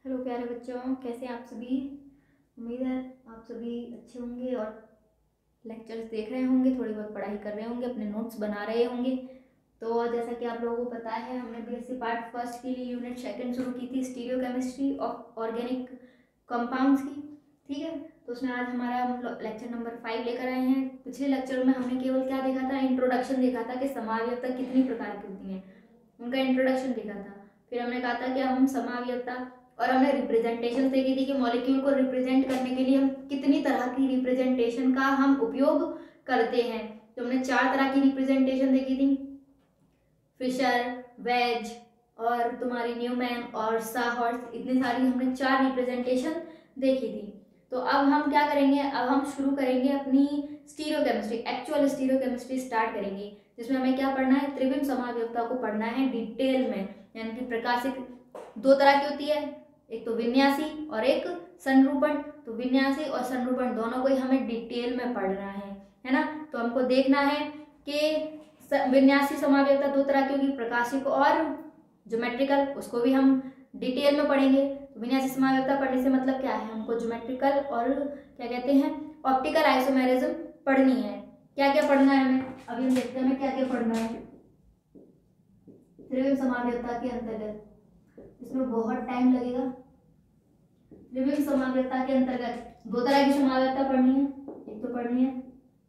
Hello प्यारे बच्चों, कैसे हैं आप सभी। उम्मीद है आप सभी अच्छे होंगे और लेक्चर्स देख रहे होंगे, थोड़ी बहुत पढ़ाई कर रहे होंगे, अपने नोट्स बना रहे होंगे। तो जैसा कि आप लोगों को पता है, हमने बीएससी पार्ट फर्स्ट के लिए यूनिट सेकंड शुरू की थी, stereochemistry of organic compounds की। ठीक है, तो उसमें आज हमारा लेक्चर नंबर 5 लेकर आए हैं। पिछले लेक्चर में हमने केवल क्या देखा था, इंट्रोडक्शन देखा था कि समावयवता कितनी प्रकार की होती है, उनका इंट्रोडक्शन देखा था। फिर हमने कहा था कि हम समावयवता और हमने रिप्रेजेंटेशन देखी थी कि मॉलिक्यूल को रिप्रेजेंट करने के लिए हम कितनी तरह की रिप्रेजेंटेशन का हम उपयोग करते हैं। तो हमने 4 तरह की रिप्रेजेंटेशन देखी थी, फिशर, वेज और तुम्हारी न्यूमैन और साहॉर्स्ट, इतनी सारी हमने 4 रिप्रेजेंटेशन देखी थी। तो अब हम क्या करेंगे, अब हम शुरू करेंगे अपनी stereochemistry, actual stereochemistry start करेंगे, जिसमें हमें क्या पढ़ना है, त्रिविम समावयवता को पढ़ना है डिटेल में। यानी कि प्रकाशिक 2 तरह की होती है, एक तो विन्यासी और एक संरूपण। तो विन्यासी और संरूपण दोनों को ही हमें डिटेल में पढ़ना है ना। तो हमको देखना है कि विन्यासी समावयवता 2 तरह की होगी, प्रकाशिक और ज्योमेट्रिकल, उसको भी हम डिटेल में पढ़ेंगे। तो विन्यासी समावयवता पढ़ने से मतलब क्या है, हमको ज्योमेट्रिकल और क्या कहते हैं ऑप्टिकल आइसोमेरिज्म पढ़नी है। क्या क्या पढ़ना है हमें, अभी हम देखते हैं हमें क्या क्या पढ़ना है त्रिविम समावयवता के अंतर्गत। इसमें बहुत टाइम लगेगा। त्रिविम समावयवता के अंतर्गत 2 तरह की समावयवता पढ़नी है, एक तो पढ़नी है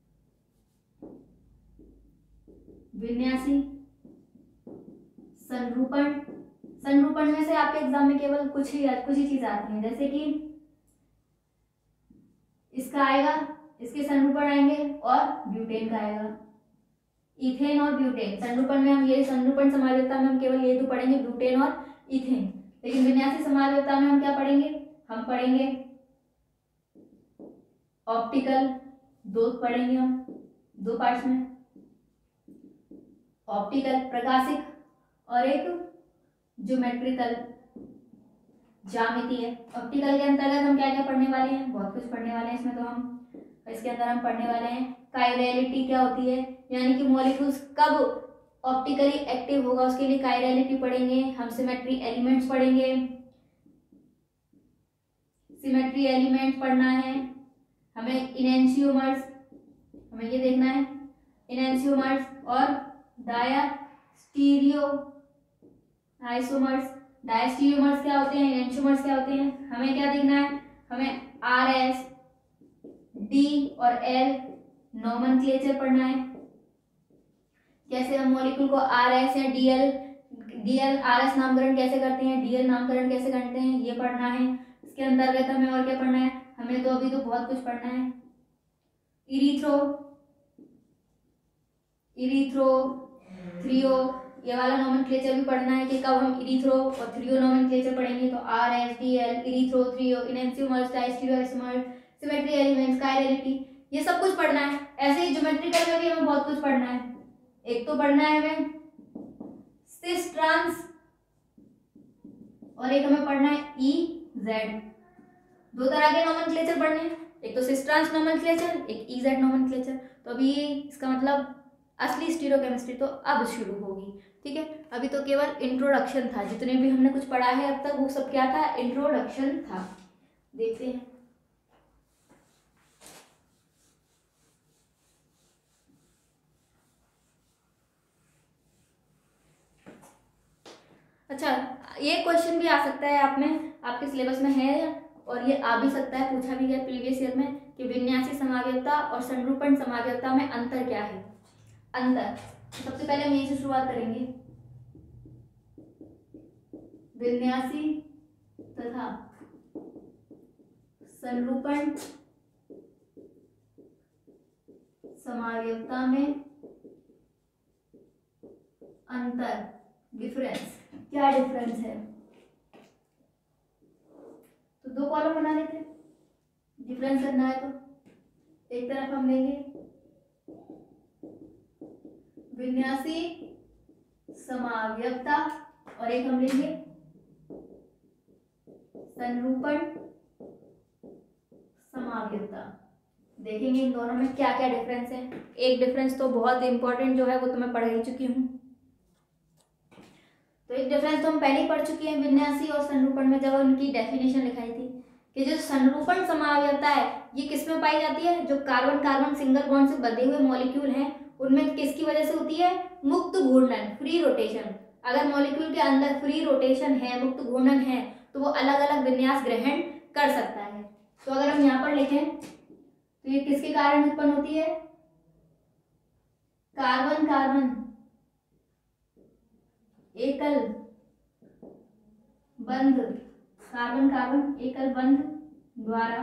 विन्यासी, संरूपण। संरूपण में से आपके एग्जाम में केवल कुछ ही चीज आती है, जैसे कि इसका आएगा, इसके संरूपण आएंगे और ब्यूटेन का आएगा, इथेन और ब्यूटेन। संरूपण में हम ये संरूपण समावयवता में हम केवल ये 2 पढ़ेंगे, ब्यूटेन और इथेन। लेकिन विन्यासी समावयवता में हम क्या पढ़ेंगे, हम पढ़ेंगे ऑप्टिकल, 2 पढ़ेंगे हम 2 पार्ट्स में, ऑप्टिकल प्रकाशिक और एक ज्योमेट्रिकल ज्यामितीय। ऑप्टिकल के अंतर्गत हम क्या क्या पढ़ने वाले हैं, बहुत कुछ पढ़ने वाले हैं इसमें। तो हम इसके अंदर हम पढ़ने वाले हैं काइरलिटी क्या होती है, यानी कि मॉलिक्यूल्स कब ऑप्टिकली एक्टिव होगा उसके लिए काइरलिटी पढ़ेंगे। हम सिमेट्री एलिमेंट्स पढ़ेंगे, सिमेट्री एलिमेंट्स पढ़ना है हमें। इनेंशियोमर्स, हमें ये देखना है इनेंशियोमर्स और डायस्टीरियो आइसोमर्स। डायस्टीरियोमर्स क्या होते हैं, इनेंशियोमर्स क्या होते हैं, हमें क्या देखना है, हमें RS, D और L नोमेनक्लेचर पढ़ना है। कैसे हम मॉलिक्यूल को RS या DL RS नामकरण कैसे करते हैं, DL नामकरण कैसे करते हैं, ये पढ़ना है। इसके अंतर्गत हमें और क्या पढ़ना है, हमें तो अभी तो बहुत कुछ पढ़ना है। इरीथ्रो थ्रियो, ये वाला नोमेनक्लेचर भी पढ़ना है कि कब हम इरीथ्रो और थ्रियो नोमेनक्लेचर पढ़ेंगे। तो RS, DL, erythro, threo, enantiomers, diastereoisomers, symmetry elements, chirality, ये सब कुछ पढ़ना है। ऐसे ही ज्योमेट्रिकल में भी हमें बहुत कुछ पढ़ना है। एक तो पढ़ना है हमें सिस ट्रांस और एक हमें पढ़ना है EZ। 2 तरह के नोमेनक्लेचर पढ़ने हैं, एक तो सिस ट्रांस नोमेनक्लेचर, एक EZ नोमेनक्लेचर। तो अभी इसका मतलब असली स्टीरियो केमिस्ट्री तो अब शुरू होगी। ठीक है, अभी तो केवल इंट्रोडक्शन था, जितने भी हमने कुछ पढ़ा है अब तक वो सब क्या था, इंट्रोडक्शन था। देखते हैं अच्छा, ये क्वेश्चन भी आ सकता है आप में, आपके सिलेबस में है और ये आ भी सकता है, पूछा भी गया प्रीवियस ईयर में कि विन्यासी समावयवता और संरूपण समावयवता में अंतर क्या है। अंतर, सबसे पहले हम यहीं से शुरुआत करेंगे। विन्यासी तथा संरूपण समावयवता में अंतर, डिफरेंस, क्या डिफरेंस है। तो 2 कॉलम बना लेते हैं, डिफरेंस करना है तो एक तरफ हम लेंगे विन्यासी समावयवता और एक हम लेंगे संरूपण समावयवता। देखेंगे इन दोनों में क्या क्या डिफरेंस है। एक डिफरेंस तो बहुत इंपॉर्टेंट जो है वो तो मैं पढ़ ही चुकी हूँ। तो एक डिफरेंस तो हम पहले ही पढ़ चुके हैं विन्यासी और संरूपण में, जब उनकी डेफिनेशन लिखाई थी कि जो संरूपण समावयवता है ये किस में पाई जाती है, जो कार्बन कार्बन सिंगल बॉन्ड से बंधे हुए मॉलिक्यूल हैं उनमें किसकी वजह से होती है, मुक्त घूर्णन, फ्री रोटेशन। अगर मॉलिक्यूल के अंदर फ्री रोटेशन है, मुक्त घूर्णन है, तो वो अलग अलग विन्यास ग्रहण कर सकता है। तो अगर हम यहाँ पर लिखें तो ये किसके कारण उत्पन्न होती है, कार्बन कार्बन एकल बंध, कार्बन कार्बन एकल बंध द्वारा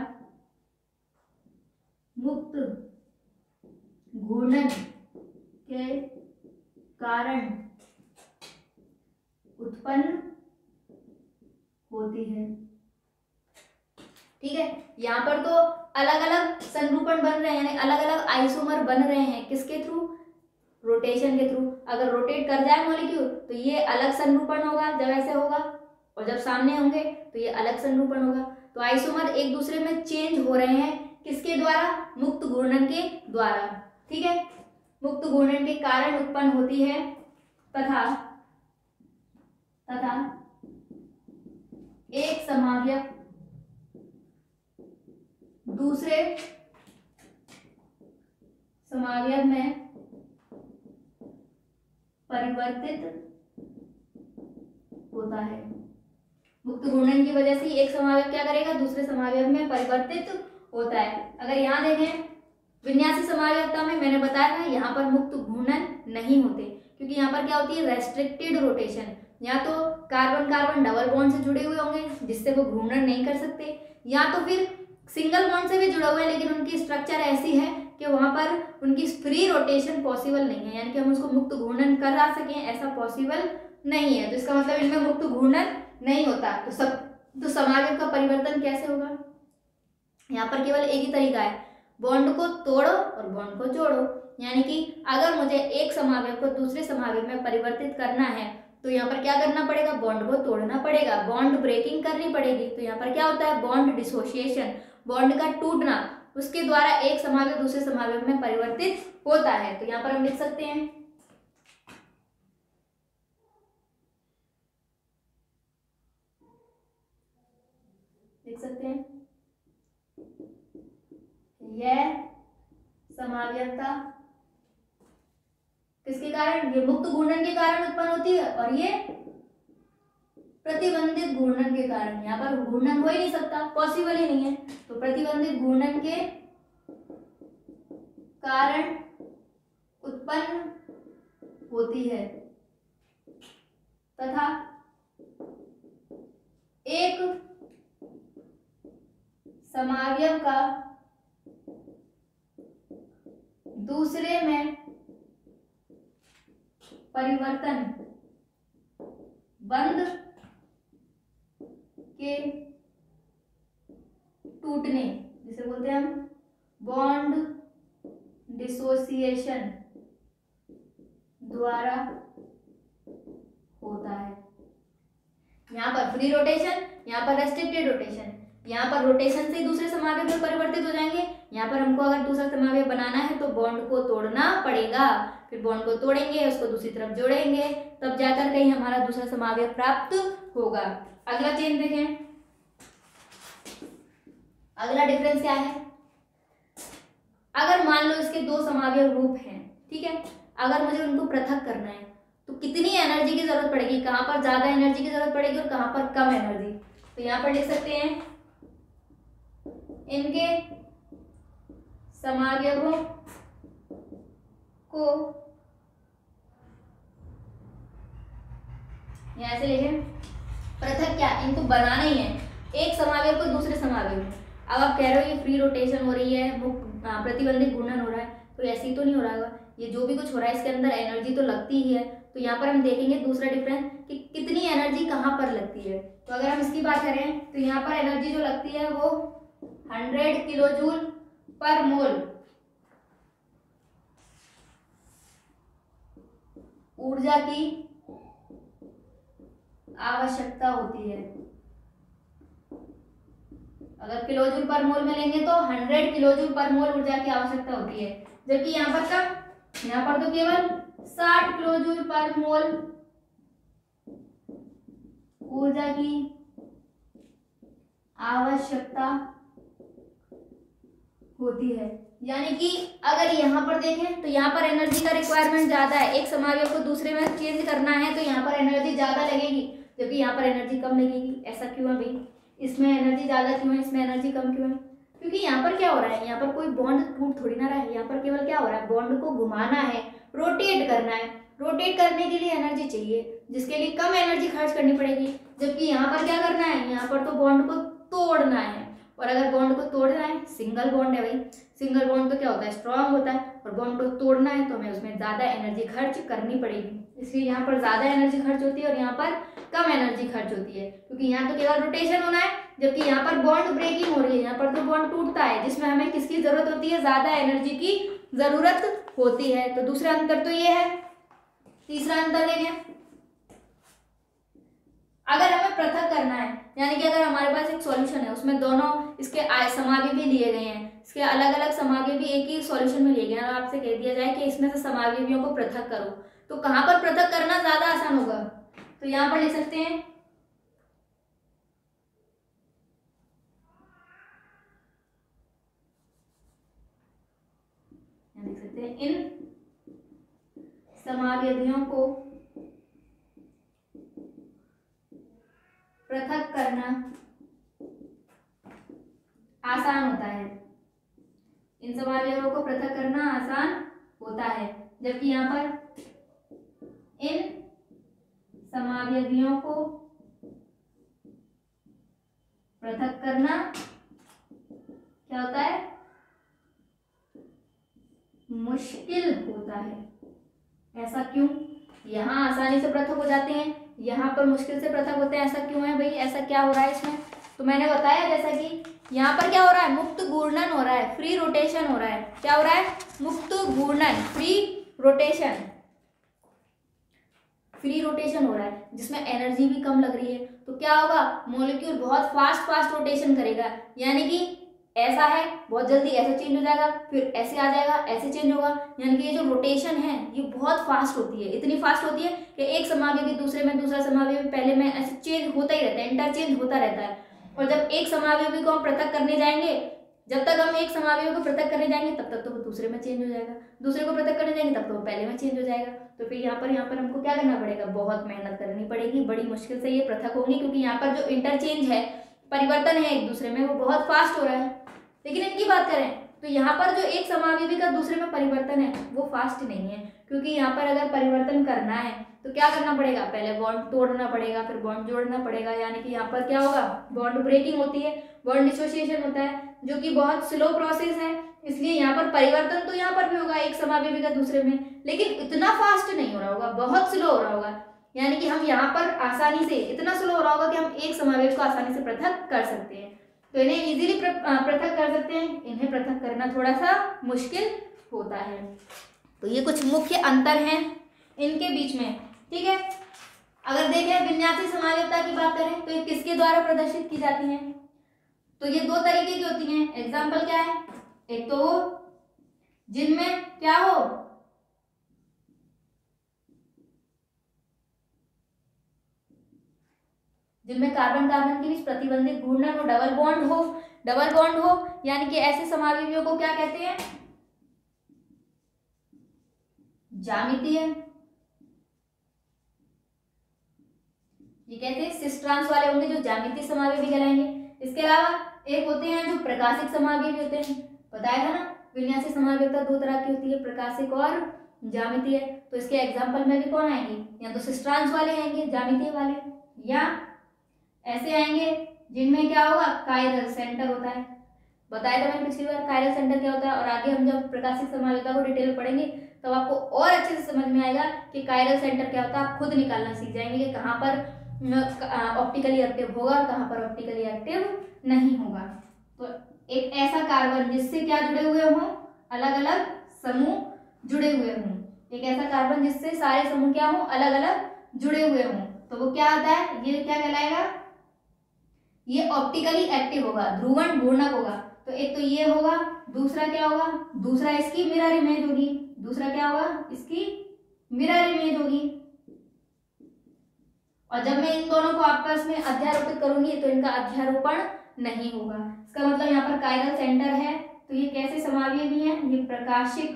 मुक्त घूर्णन के कारण उत्पन्न होती है। ठीक है, यहाँ पर तो अलग अलग संरूपण बन रहे हैं, यानी अलग अलग आइसोमर बन रहे हैं, किसके थ्रू, रोटेशन के थ्रू। अगर रोटेट कर जाए मॉलिक्यूल तो ये अलग संरूपण होगा जब ऐसे होगा, और जब सामने होंगे तो ये अलग संरूपण होगा। तो आइसोमर एक दूसरे में चेंज हो रहे हैं, किसके द्वारा, मुक्त घूर्णन के द्वारा। ठीक है, मुक्त घूर्णन के कारण उत्पन्न होती है तथा एक समावयव दूसरे समावयव में परिवर्तित होता है। मुक्त घूर्णन की वजह से एक समावयव क्या करेगा, दूसरे समावयव में परिवर्तित होता है। अगर यहाँ देखें विन्यासी समावयवता में मैंने बताया था यहाँ पर मुक्त घूर्णन नहीं होते, क्योंकि यहाँ पर क्या होती है, रेस्ट्रिक्टेड रोटेशन। या तो कार्बन कार्बन डबल बॉन्ड से जुड़े हुए होंगे जिससे वो घूर्णन नहीं कर सकते, या तो फिर सिंगल बॉन्ड से भी जुड़े हुए हैं लेकिन उनकी स्ट्रक्चर ऐसी है कि वहां पर उनकी फ्री रोटेशन पॉसिबल नहीं है, यानी कि हम उसको मुक्त घूर्णन करा सकें ऐसा पॉसिबल नहीं है। तो इसका मतलब इनमें मुक्त घूर्णन नहीं होता। तो समावयव का परिवर्तन कैसे होगा, यहाँ पर केवल एक ही तरीका है, बॉन्ड को तोड़ो और बॉन्ड को जोड़ो। यानी कि अगर मुझे एक समावयव को दूसरे समावयव में परिवर्तित करना है तो यहाँ पर क्या करना पड़ेगा, बॉन्ड को तोड़ना पड़ेगा, बॉन्ड ब्रेकिंग करनी पड़ेगी। तो यहाँ पर क्या होता है, बॉन्ड डिसोसिएशन, बॉन्ड का टूटना, उसके द्वारा एक समावयव दूसरे समावयव में परिवर्तित होता है। तो यहाँ पर हम लिख सकते हैं यह समावयवता किसके कारण, ये मुक्त घूर्णन के कारण उत्पन्न होती है और ये प्रतिबंधित घूर्णन के कारण। यहाँ पर घूर्णन हो ही नहीं सकता, पॉसिबल ही नहीं है। तो प्रतिबंधित घूर्णन के कारण उत्पन्न होती है तथा एक समावयव का दूसरे में परिवर्तन बंध के टूटने, जिसे बोलते हैं हम बॉन्ड डिसोसिएशन द्वारा होता है। यहाँ पर फ्री रोटेशन, यहाँ पर रेस्ट्रिक्टेड रोटेशन। यहाँ पर रोटेशन से दूसरे समावयव में परिवर्तित हो जाएंगे, यहाँ पर हमको अगर दूसरा समावयव बनाना है तो बॉन्ड को तोड़ना पड़ेगा, फिर बॉन्ड को तोड़ेंगे, उसको दूसरी तरफ जोड़ेंगे, तब जाकर कहीं हमारा दूसरा समावयव प्राप्त होगा। अगला चेन देखें, अगला डिफरेंस क्या है, अगर मान लो इसके दो समावयव रूप हैं, ठीक है, अगर मुझे उनको पृथक करना है तो कितनी एनर्जी की जरूरत पड़ेगी, कहाँ पर ज्यादा एनर्जी की जरूरत पड़ेगी और कहाँ पर कम एनर्जी। तो यहाँ पर लिख सकते हैं इनके समावयवों को यहाँ से लिखें, पृथक क्या, इनको बनाना ही है, एक समावयव को दूसरे समावयव में। अब आप कह रहे हो ये फ्री रोटेशन हो रही है, प्रतिबंधित घूर्णन हो रहा है, तो ऐसे ही तो नहीं हो रहा होगा, ये जो भी कुछ हो रहा है इसके अंदर एनर्जी तो लगती ही है। तो यहाँ पर हम देखेंगे दूसरा डिफरेंस कि कितनी एनर्जी कहाँ पर लगती है। तो अगर हम इसकी बात करें तो यहाँ पर एनर्जी जो लगती है वो 100 किलोजूल पर मोल ऊर्जा की आवश्यकता होती है। अगर किलोजूल पर मोल में लेंगे तो 100 किलोजूल पर मोल ऊर्जा की आवश्यकता होती है, जबकि यहाँ पर कब, यहाँ पर तो केवल 60 किलोजूल पर मोल ऊर्जा की आवश्यकता होती है। यानी कि अगर यहाँ पर देखें तो यहाँ पर एनर्जी का रिक्वायरमेंट ज्यादा है, एक समावयव को दूसरे में चेंज करना है तो यहाँ पर एनर्जी ज्यादा लगेगी, जबकि यहाँ पर एनर्जी कम लगेगी। ऐसा क्यों है भाई? इसमें एनर्जी ज्यादा क्यों है, इसमें एनर्जी कम क्यों है? क्योंकि यहाँ पर क्या हो रहा है, यहाँ पर कोई बॉन्ड टूट थोड़ी ना रहा है, यहाँ पर केवल क्या हो रहा है, बॉन्ड को घुमाना है, रोटेट करना है। रोटेट करने के लिए एनर्जी चाहिए, जिसके लिए कम एनर्जी खर्च करनी पड़ेगी। जबकि यहाँ पर क्या करना है, यहाँ पर तो बॉन्ड को तोड़ना है, और अगर बॉन्ड को तोड़ना है, सिंगल बॉन्ड है भाई, सिंगल बॉन्ड तो क्या होता है, स्ट्रांग होता है, और बॉन्ड को तोड़ना है तो हमें उसमें ज्यादा एनर्जी खर्च करनी पड़ेगी। इसलिए यहाँ पर ज्यादा एनर्जी खर्च होती है और यहाँ पर कम एनर्जी खर्च होती है, क्योंकि यहाँ तो केवल रोटेशन होना है, जबकि यहाँ पर बॉन्ड ब्रेकिंग हो रही है, यहाँ पर तो बॉन्ड टूटता है, जिसमें हमें किसकी जरूरत होती है, ज्यादा एनर्जी की जरूरत होती है। तो दूसरा अंतर तो ये है। तीसरा अंतर देखें, अगर हमें पृथक करना है, यानी कि अगर हमारे पास एक सॉल्यूशन है, उसमें दोनों इसके समावयव भी लिए गए हैं, इसके अलग अलग समावयव भी एक ही सॉल्यूशन में लिए गए हैं, और आपसे कह दिया जाए कि इसमें से समावयवियों को पृथक करो, तो कहाँ पर पृथक करना ज्यादा आसान होगा? तो यहाँ पर लिख सकते हैं, लिख सकते हैं इन समावयवियों को पृथक करना आसान होता है, इन समावयवों को पृथक करना आसान होता है, जबकि यहाँ पर इन समावयवियों को पृथक करना क्या होता है, मुश्किल होता है। ऐसा क्यों? यहाँ आसानी से पृथक हो जाते हैं, यहाँ पर मुश्किल से पृथक होते हैं, ऐसा क्यों है भाई? ऐसा क्या हो रहा है इसमें? तो मैंने बताया जैसा कि यहाँ पर क्या हो रहा है, मुक्त घूर्णन हो रहा है, फ्री रोटेशन हो रहा है। क्या हो रहा है? मुक्त घूर्णन, फ्री रोटेशन, फ्री रोटेशन हो रहा है, जिसमें एनर्जी भी कम लग रही है। तो क्या होगा, मॉलिक्यूल बहुत फास्ट रोटेशन करेगा, यानी कि ऐसा है बहुत जल्दी ऐसे चेंज हो जाएगा, फिर ऐसे आ जाएगा, ऐसे चेंज होगा, यानी कि ये जो रोटेशन है ये बहुत फास्ट होती है, इतनी फास्ट होती है कि एक समावयव दूसरे में, दूसरा समावयव पहले में, ऐसे चेंज होता ही रहता है, इंटरचेंज होता रहता है। और जब एक समावयव को हम पृथक करने जाएंगे, जब तक हम एक समावयव को पृथक करने जाएंगे तब तक तो वो दूसरे में चेंज हो जाएगा, दूसरे को पृथक करने जाएंगे तब तो वो पहले में चेंज हो जाएगा। तो फिर यहाँ पर हमको क्या करना पड़ेगा, बहुत मेहनत करनी पड़ेगी, बड़ी मुश्किल से ये पृथक होंगे, क्योंकि यहाँ पर जो इंटरचेंज है, परिवर्तन है एक दूसरे में, वो बहुत फास्ट हो रहा है। लेकिन इनकी बात करें तो यहाँ पर जो एक समावयवी का दूसरे में परिवर्तन है वो फास्ट नहीं है, क्योंकि यहाँ पर अगर परिवर्तन करना है तो क्या करना पड़ेगा, पहले बॉन्ड तोड़ना पड़ेगा, फिर बॉन्ड जोड़ना पड़ेगा, यानी कि यहाँ पर क्या होगा, बॉन्ड ब्रेकिंग होती है, बॉन्ड डिसोसिएशन होता है, जो कि बहुत स्लो प्रोसेस है। इसलिए यहाँ पर परिवर्तन तो यहाँ पर भी होगा एक समावयवी का दूसरे में, लेकिन इतना फास्ट नहीं हो रहा होगा, बहुत स्लो हो रहा होगा। यानी कि हम यहाँ पर आसानी से, इतना स्लो हो रहा होगा कि हम एक समावयव को आसानी से पृथक कर सकते हैं, तो इन्हें इजीली पृथक कर सकते हैं, इन्हें पृथक करना थोड़ा सा मुश्किल होता है। तो ये कुछ मुख्य अंतर हैं इनके बीच में, ठीक है। अगर देखें विन्यासी समावयवता की बात करें तो ये किसके द्वारा प्रदर्शित की जाती हैं, तो ये दो तरीके की होती हैं। एग्जाम्पल क्या है, एक तो वो जिनमें क्या हो, जिनमें कार्बन कार्बन के बीच प्रतिबंधित घूर्णन हो, डबल बॉन्ड हो, यानी कि ऐसे समावयवियों को क्या कहते हैं, ज्यामितीय, ये कहते हैं सिस ट्रांस वाले होंगे जो ज्यामितीय समावयवी कहलाएंगे। इसके अलावा एक होते हैं जो प्रकाशिक समावयवी होते हैं, बताया था ना, विन्यासी समावयवता दो तरह की होती है, प्रकाशिक और ज्यामितीय। तो इसके एग्जाम्पल में भी कौन आएंगे, या तो सिस ट्रांस वाले आएंगे ज्यामितीय वाले, या ऐसे आएंगे जिनमें क्या होगा, कायरल सेंटर होता है। बताया था मैंने पिछली बार कायरल सेंटर क्या होता है, और आगे हम जब प्रकाशिक समावयवता को डिटेल में पढ़ेंगे तब आपको और अच्छे से समझ में आएगा कि कायरल सेंटर क्या होता है, आप खुद निकालना सीख जाएंगे कि कहाँ पर ऑप्टिकली एक्टिव होगा और कहाँ पर ऑप्टिकली एक्टिव नहीं होगा। तो एक ऐसा कार्बन जिससे क्या जुड़े हुए हों, अलग अलग समूह जुड़े हुए हों, एक ऐसा कार्बन जिससे सारे समूह क्या हों, अलग अलग जुड़े हुए हों, तो वो क्या आता है, ये क्या कहलाएगा, ये ऑप्टिकली एक्टिव होगा, ध्रुवण घूर्णक होगा। तो एक तो ये होगा, दूसरा क्या होगा, दूसरा इसकी मिरर इमेज होगी, दूसरा क्या होगा, इसकी मिरर इमेज होगी। और जब मैं इन दोनों को आपस में अध्यारोपित करूंगी तो इनका अध्यारोपण नहीं होगा। इसका मतलब यहाँ पर कायरल सेंटर है तो ये कैसे समावयवी है, ये प्रकाशिक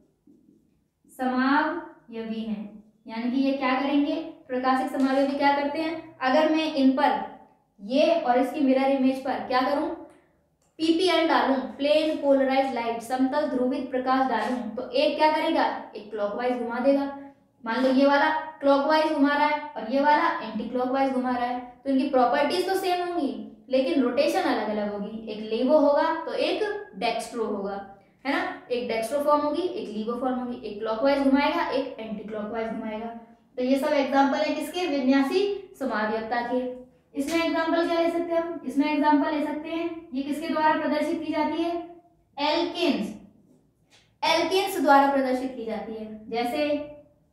समावयवी हैं, यानी कि ये क्या करेंगे, प्रकाशिक समावयवी क्या करते हैं, अगर मैं इन पर ये और इसकी मिरर इमेज पर क्या करूं, पीपीएल डालूं, प्लेन पोलराइज लाइट, समतल ध्रुवित प्रकाश डालूं, तो एक क्या करेगा, एक क्लॉकवाइज घुमा देगा। मान लो ये वाला क्लॉकवाइज घुमा रहा है और ये वाला एंटी क्लॉकवाइज घुमा रहा है, तो इनकी प्रॉपर्टीज तो सेम होंगी लेकिन रोटेशन अलग अलग होगी। एक लीवो होगा तो एक डेक्स्ट्रो होगा, है ना, एक डेक्स्ट्रो फॉर्म होगी, एक लीवो फॉर्म होगी, एक क्लॉकवाइज घुमाएगा, एक एंटी क्लॉकवाइज घुमाएगा। तो ये सब एग्जाम्पल है किसके, विन्यासी समावयवता के। इसमें एग्जाम्पल क्या ले सकते हैं हम, इसमें एग्जाम्पल ले सकते हैं, ये किसके द्वारा प्रदर्शित की जाती है, एल्केन्स, एल्केन्स द्वारा प्रदर्शित की जाती है, जैसे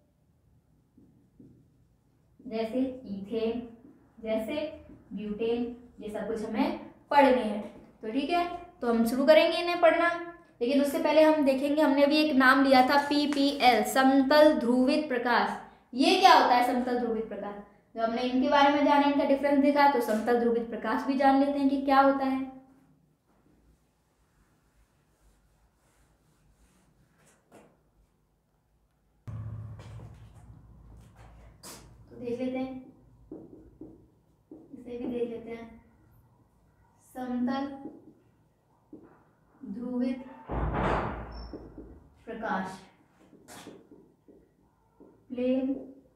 जैसे ईथेन, जैसे ब्यूटेन, ये सब कुछ हमें पढ़ने हैं। तो ठीक है, तो हम शुरू करेंगे इन्हें पढ़ना, लेकिन उससे पहले हम देखेंगे, हमने भी एक नाम लिया था पीपीएल, समतल ध्रुवित प्रकाश। ये क्या होता है समतल ध्रुवित प्रकाश, जब हमने इनके बारे में जाना, इनका डिफरेंस देखा, तो समतल ध्रुवित प्रकाश भी जान लेते हैं कि क्या होता है। तो देख लेते हैं, इसे भी देख लेते हैं, समतल ध्रुवित प्रकाश, प्लेन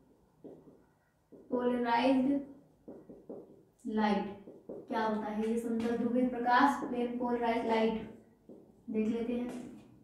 पोलराइज्ड लाइट, क्या होता है ये समतल ध्रुवित प्रकाश, प्लेन पोलराइज्ड लाइट, देख लेते हैं।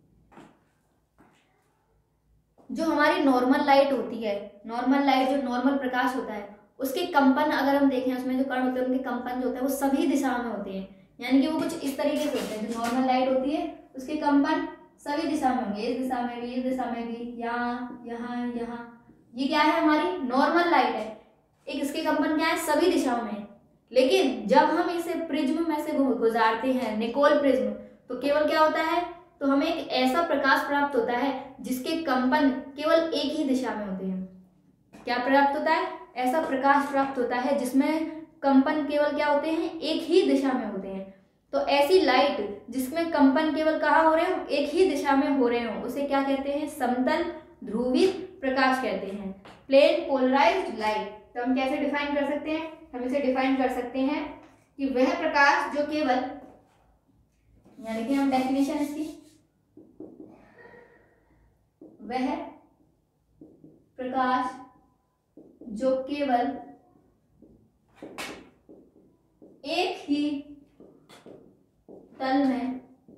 जो हमारी नॉर्मल लाइट होती है, नॉर्मल लाइट जो नॉर्मल प्रकाश होता है, उसके कंपन अगर हम देखें, उसमें जो कण होते हैं उनके कंपन जो होते हैं वो सभी दिशा में होते हैं, यानी कि वो कुछ इस तरीके से होते हैं। जो नॉर्मल लाइट होती है उसके कंपन सभी दिशा में होंगे, इस दिशा में भी, इस दिशा में भी, यहाँ यहाँ यहाँ, ये क्या है, हमारी नॉर्मल लाइट है। एक इसके कंपन क्या है, सभी दिशाओं में। लेकिन जब हम इसे प्रिज्म में से गुजारते हैं, निकोल प्रिज्म, तो केवल क्या होता है, तो हमें एक ऐसा प्रकाश प्राप्त होता है जिसके कंपन केवल एक ही दिशा में होते हैं। क्या प्राप्त होता है, ऐसा प्रकाश प्राप्त होता है जिसमें कंपन केवल क्या होते हैं, एक ही दिशा में होते हैं। तो ऐसी लाइट जिसमें कंपन केवल कहाँ हो रहे हो, एक ही दिशा में हो रहे हो, उसे क्या कहते हैं, समतल ध्रुवित प्रकाश कहते हैं, प्लेन पोलराइज्ड लाइट। तो हम कैसे डिफाइन कर सकते हैं, हम इसे डिफाइन कर सकते हैं कि वह प्रकाश जो केवल, यानी कि हम डेफिनेशन इसकी, वह प्रकाश जो केवल एक ही तल में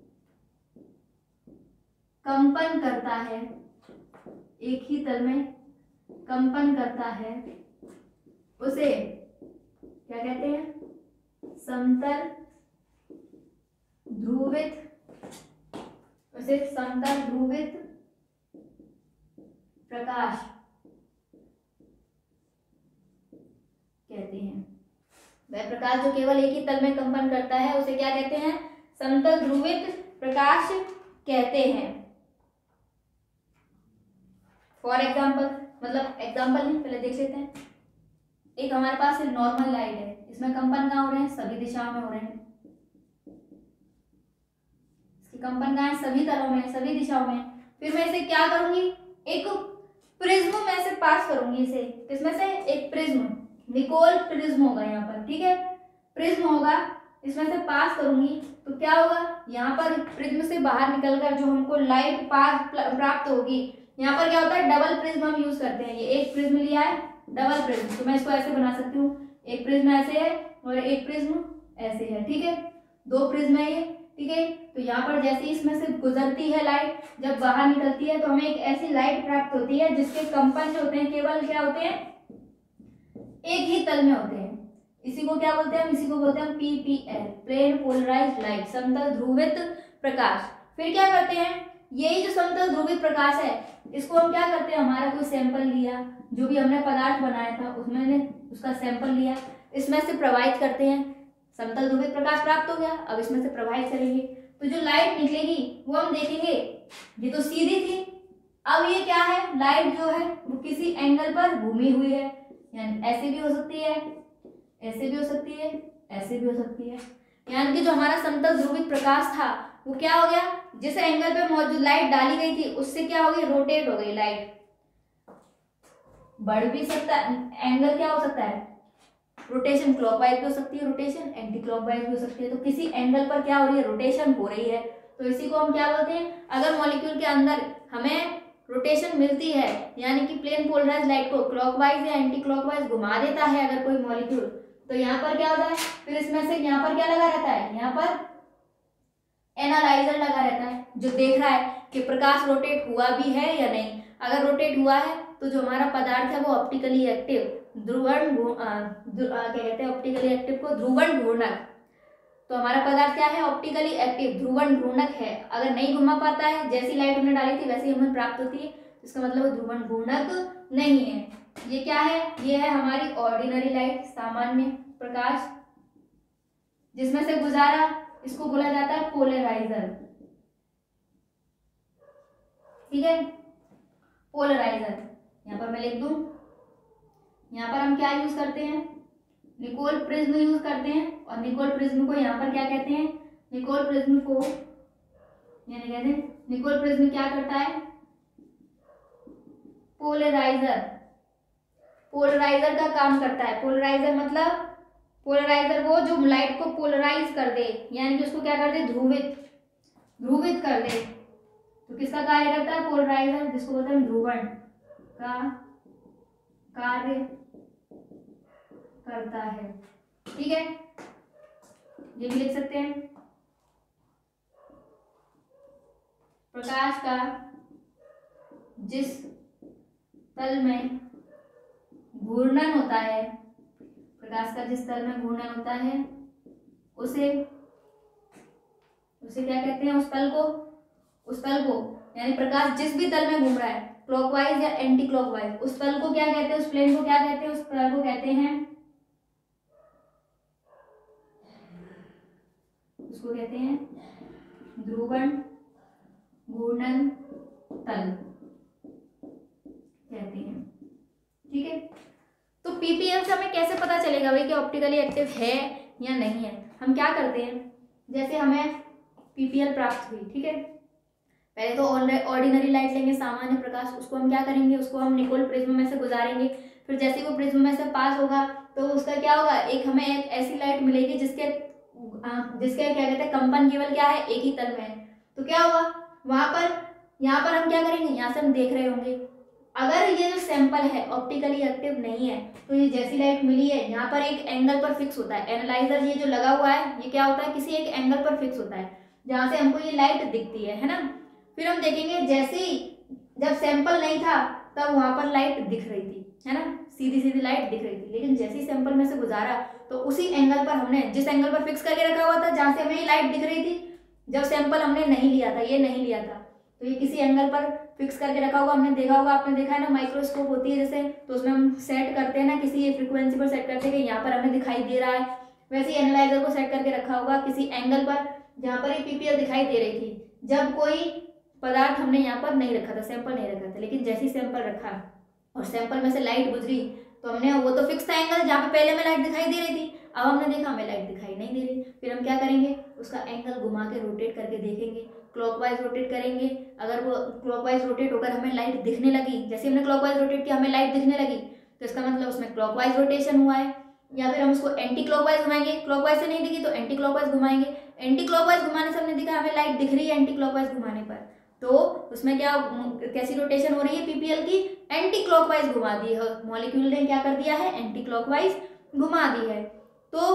कंपन करता है, एक ही तल में कंपन करता है, उसे क्या कहते हैं, समतल ध्रुवित, उसे समतल ध्रुवित प्रकाश कहते हैं। वह प्रकाश जो केवल एक ही तल में कंपन करता है उसे क्या कहते हैं, समतल ध्रुवित प्रकाश कहते हैं। फॉर एग्जाम्पल, मतलब एग्जाम्पल नहीं, पहले देख लेते हैं। एक हमारे पास नॉर्मल लाइट है, इसमें कंपन कहाँ हो रहे हैं, सभी दिशाओं में हो रहे हैं। इसके कंपन कहाँ है, सभी तलों में, सभी दिशाओं में। फिर मैं इसे क्या करूंगी, एक प्रिज्म में से पास करूंगी इसे, किसमें से, एक प्रिज्म, निकोल प्रिज्म होगा यहाँ पर, ठीक है, प्रिज्म होगा, इसमें से पास करूंगी तो क्या होगा, यहाँ पर प्रिज्म से बाहर निकलकर जो हमको लाइट पास प्राप्त होगी, यहाँ पर क्या होता है, डबल प्रिज्म हम यूज करते हैं। ये एक प्रिज्म लिया है, डबल प्रिज्म, तो मैं इसको ऐसे बना सकती हूँ, एक प्रिज्म ऐसे है और एक प्रिज्म ऐसे है, ठीक है, दो प्रिज्म है ये, ठीक है। तो यहाँ पर जैसे इसमें से गुजरती है लाइट, जब बाहर निकलती है तो हमें एक ऐसी लाइट प्राप्त होती है जिसके कंपन जो होते हैं केवल क्या होते हैं, एक ही तल में होते हैं। इसी को क्या बोलते हैं, इसी को बोलते हैं पीपीएल, प्लेन पोलराइज्ड लाइट, समतल ध्रुवित प्रकाश। फिर क्या करते हैं, यही जो समतल ध्रुवित प्रकाश है, इसको हम क्या करते हैं, हमारा कोई सैंपल लिया, जो भी हमने पदार्थ बनाया था उसमें उसका सैंपल लिया, इसमें से प्रवाहित करते हैं, समतल ध्रुवित प्रकाश प्राप्त हो गया। अब इसमें से प्रवाहित करेंगे तो जो लाइट निकलेगी वो हम देखेंगे, ये तो सीधी थी, अब ये क्या है, लाइट जो है वो किसी एंगल पर घूमी हुई है, यानी ऐसे भी हो सकती है, ऐसे भी हो सकती है, ऐसे भी हो सकती है। यानी कि जो हमारा समतल ध्रुवित प्रकाश था वो क्या हो गया, जिस एंगल पे मौजूद लाइट डाली गई थी उससे क्या हो गई, रोटेट हो गई लाइट। बढ़ भी सकता है एंगल, क्या हो सकता है, रोटेशन क्लॉकवाइज भी हो सकती है, रोटेशन एंटी क्लॉकवाइज भी हो सकती है। तो किसी एंगल पर क्या हो रही है, रोटेशन हो रही है, तो इसी को हम क्या बोलते हैं, अगर मॉलिक्यूल के अंदर हमें रोटेशन मिलती है, यानी कि प्लेन पोलराइज लाइट को क्लॉकवाइज या एंटी क्लॉकवाइज घुमा देता है अगर कोई मॉलिक्यूल, तो यहाँ पर क्या होता है, फिर इसमें से यहाँ पर क्या लगा रहता है, यहाँ पर एनालाइजर लगा रहता है जो देख रहा है कि प्रकाश रोटेट हुआ भी है या नहीं। अगर रोटेट हुआ है तो जो हमारा पदार्थ है वो ऑप्टिकली एक्टिव ध्रुवण क्या कहते हैं ऑप्टिकली एक्टिव को, ध्रुवण घूर्णक। तो हमारा पदार्थ क्या है, ऑप्टिकली एक्टिव ध्रुवण घूर्णक है। अगर नहीं घुमा पाता है, जैसी लाइट हमने डाली थी वैसी हमें प्राप्त होती है, इसका मतलब वो ध्रुवण घूर्णक नहीं है। ये क्या है, ये है हमारी ऑर्डिनरी लाइट, सामान्य प्रकाश जिसमें से गुजारा, इसको बोला जाता है पोलराइजर। ठीक है, पोलराइजर यहाँ पर मैं लिख दूं, यहाँ पर हम क्या यूज करते हैं, निकोल प्रिज्म यूज करते हैं। और निकोल प्रिज्म को यहाँ पर क्या कहते हैं, निकोल प्रिज्म को यानी कहते हैं, निकोल प्रिज्म क्या करता है, पोलराइजर, पोलराइजर का काम करता है। पोलराइजर मतलब, पोलराइजर वो जो लाइट को पोलराइज कर दे, यानी कि उसको क्या कर दे, ध्रुवित, ध्रुवित कर दे। तो किसका कार्य करता है, पोलराइजर, जिसको बोलते हैं ध्रुवण का कार्य करता है। ठीक है, ये भी लिख सकते हैं, प्रकाश का जिस तल में घूर्णन होता है, प्रकाश का जिस तल में घूर्णन होता है उसे क्या कहते हैं, उस तल को यानी प्रकाश जिस भी तल में घूम रहा है, क्लॉकवाइज या एंटी क्लॉकवाइज, उस तल को क्या कहते हैं, उस प्लेन को क्या कहते हैं, उस तल को कहते हैं, उसको कहते हैं ध्रुवण घूर्णन तल कहते हैं। ठीक है, तो पीपीएल से हमें कैसे पता चलेगा भाई कि ऑप्टिकली एक्टिव है या नहीं है। हम क्या करते हैं, जैसे हमें पीपीएल प्राप्त हुई, ठीक है, पहले तो ऑर्डिनरी लाइट लेंगे, सामान्य प्रकाश, उसको हम क्या करेंगे, उसको हम निकोल प्रिज्म में से गुजारेंगे। फिर जैसे वो प्रिज्म में से पास होगा तो उसका क्या होगा, एक हमें एक ऐसी लाइट मिलेगी जिसके क्या कहते हैं, कंपन केवल क्या है, एक ही तल में है। तो क्या होगा वहां पर, यहाँ पर हम क्या करेंगे, यहाँ से हम देख रहे होंगे, अगर ये जो सैंपल है ऑप्टिकली एक्टिव नहीं है तो ये जैसी लाइट मिली है यहाँ पर एक एंगल पर फिक्स होता है। एनालाइजर ये जो लगा हुआ है ये क्या होता है, किसी एक एंगल पर फिक्स होता है जहां से हमको ये लाइट दिखती है ना। फिर हम देखेंगे जैसे ही जब सैंपल नहीं था तब वहां पर लाइट दिख रही थी, है ना, सीधी सीधी लाइट दिख रही थी, लेकिन जैसे ही सैंपल में से गुजारा तो उसी एंगल पर हमने, जिस एंगल पर फिक्स करके रखा हुआ था जहां से हमें ये लाइट दिख रही थी, जब सैंपल हमने नहीं लिया था, ये नहीं लिया था, तो ये किसी एंगल पर फिक्स करके रखा होगा। हमने देखा होगा, आपने देखा है ना, माइक्रोस्कोप होती है जैसे, तो उसमें हम सेट करते हैं ना, किसी फ्रीक्वेंसी पर सेट करते हैं कि यहाँ पर हमें दिखाई दे रहा है, वैसे ही एनालाइजर को सेट करके रखा होगा किसी एंगल पर जहाँ पर ये पीपीएल दिखाई दे रही थी, जब कोई पदार्थ हमने यहाँ पर नहीं रखा था, सैंपल नहीं रखा था, लेकिन जैसे ही सैंपल रखा और सैंपल में से लाइट गुजरी तो हमने, वो तो फिक्स था एंगल जहाँ पे पहले में लाइट दिखाई दे रही थी, अब हमने देखा हमें लाइट दिखाई नहीं दे रही, फिर हम क्या करेंगे, उसका एंगल घुमा के रोटेट करके देखेंगे, क्लॉकवाइज रोटेट करेंगे। अगर वो क्लॉकवाइज रोटेट होकर हमें लाइट दिखने लगी, जैसे हमने क्लॉकवाइज रोटेट किया हमें लाइट दिखने लगी, तो इसका मतलब उसमें क्लॉकवाइज रोटेशन हुआ है। या फिर हम उसको एंटी क्लॉकवाइज घुमाएंगे, क्लॉकवाइज से नहीं दिखी तो एंटी क्लॉकवाइज घुमाएंगे, एंटी क्लॉकवाइज घुमाने से हमने देखा हमें लाइट दिख रही है एंटी क्लॉकवाइज घुमाने पर, तो उसमें क्या, कैसी रोटेशन हो रही है पीपीएल की, एंटी क्लॉकवाइज घुमा दी है, मॉलिक्यूल ने क्या कर दिया है, एंटी क्लॉकवाइज घुमा दी है। तो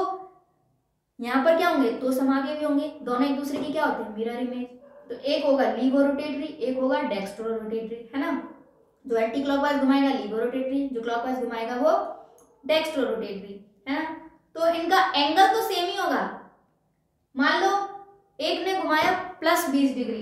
यहाँ पर क्या होंगे, दो समागे भी होंगे, दोनों एक दूसरे की क्या होते हैं, मिरर इमेज। तो एक होगा लीवो रोटेटरी, एक होगा डेक्स्ट्रो रोटेटरी, है ना, जो एंटी क्लॉकवाइज घुमाएगा लीवो रोटेटरी, जो क्लॉकवाइज घुमाएगा वो डेक्स्ट्रो रोटेटरी, है ना। तो इनका एंगल तो सेम ही होगा, मान लो एक ने घुमाया +20 डिग्री,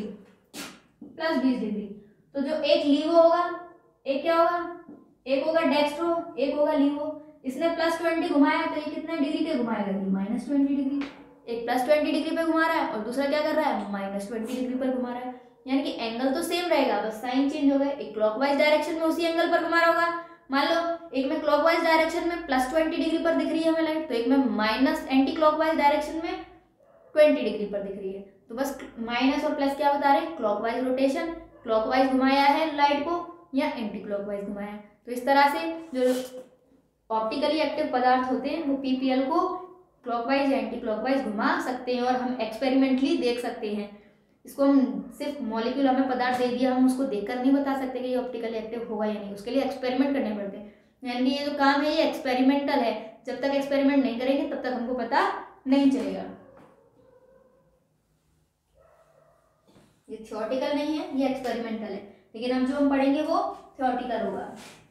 तो जो एक लीवो होगा, एक क्या होगा, एक होगा डेक्स्ट्रो, एक होगा लीवो। इसने +20 घुमाया तो ये कितने डिग्री पे घुमाएगा, ये -20 डिग्री। एक +20 डिग्री पे घुमा रहा है और दूसरा क्या कर रहा है, -20 डिग्री पर घुमा रहा है, यानी कि एंगल तो सेम रहेगा, बस साइन चेंज हो गए। एक क्लॉकवाइज डायरेक्शन में उसी एंगल पर घुमा रहा होगा मान लो एक में क्लॉकवाइज डायरेक्शन में +20 डिग्री पर दिख रही है हमें लाइट, तो एक में माइनस एंटी क्लॉकवाइज डायरेक्शन में 20 डिग्री पर दिख रही है। तो बस माइनस और प्लस क्या बता रहे हैं, क्लॉकवाइज रोटेशन, क्लॉकवाइज घुमाया है लाइट को या एंटी क्लॉकवाइज घुमाया है। तो इस तरह से जो ऑप्टिकली एक्टिव पदार्थ होते हैं वो पीपीएल को क्लॉकवाइज या एंटी क्लॉकवाइज घुमा सकते हैं और हम एक्सपेरिमेंटली देख सकते हैं। इसको हम सिर्फ मॉलिक्यूल हमें पदार्थ दे दिया, हम उसको देखकर नहीं बता सकते कि ये ऑप्टिकली एक्टिव होगा या नहीं, उसके लिए एक्सपेरिमेंट करने पड़ते हैं। यानी कि ये जो काम है ये एक्सपेरिमेंटल है, जब तक एक्सपेरिमेंट नहीं करेंगे तब तक हमको पता नहीं चलेगा। ये थ्योरेटिकल नहीं है, ये एक्सपेरिमेंटल है, लेकिन हम जो हम पढ़ेंगे वो थ्योरेटिकल होगा।